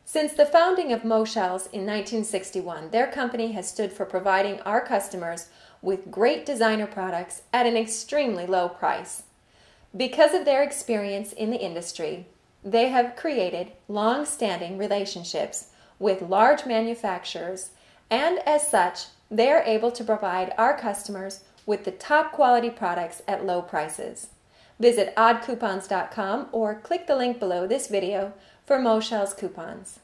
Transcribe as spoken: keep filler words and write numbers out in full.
Since the founding of Moshells in nineteen sixty-one, their company has stood for providing our customers with great designer products at an extremely low price. Because of their experience in the industry, they have created long-standing relationships with large manufacturers, and as such, they are able to provide our customers with the top quality products at low prices. Visit odd coupons dot com or click the link below this video for Moshells coupons.